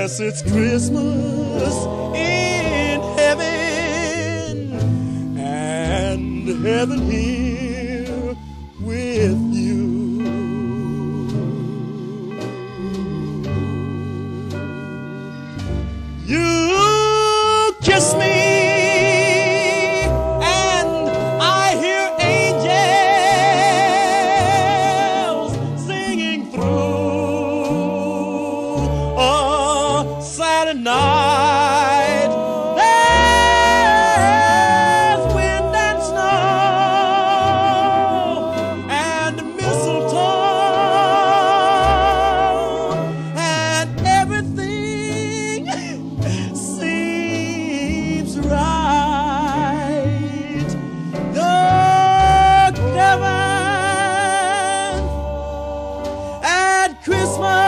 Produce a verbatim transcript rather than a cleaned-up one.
Yes, it's Christmas in heaven, and heaven here with you. You kiss me, and I hear angels singing through a silent night. There's wind and snow and mistletoe, and everything seems right. Good heaven at Christmas.